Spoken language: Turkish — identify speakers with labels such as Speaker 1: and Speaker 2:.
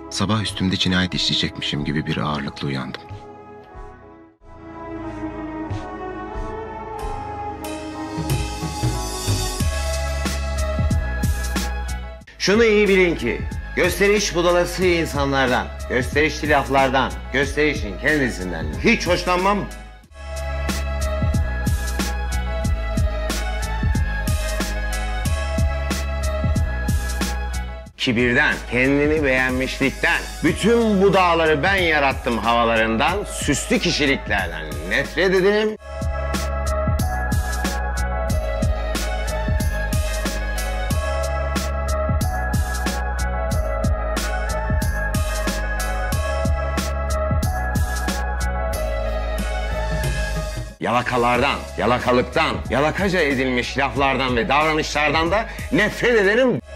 Speaker 1: Sabah üstümde cinayet işleyecekmişim gibi bir ağırlıkla uyandım.
Speaker 2: Şunu iyi bilin ki gösteriş budalası insanlardan, gösterişli laflardan, gösterişin kendisinden hiç hoşlanmam. Kibirden, kendini beğenmişlikten, bütün bu dağları ben yarattım havalarından, süslü kişiliklerden nefret ederim. Yalakalardan, yalakalıktan, yalakaca edilmiş laflardan ve davranışlardan da nefret ederim.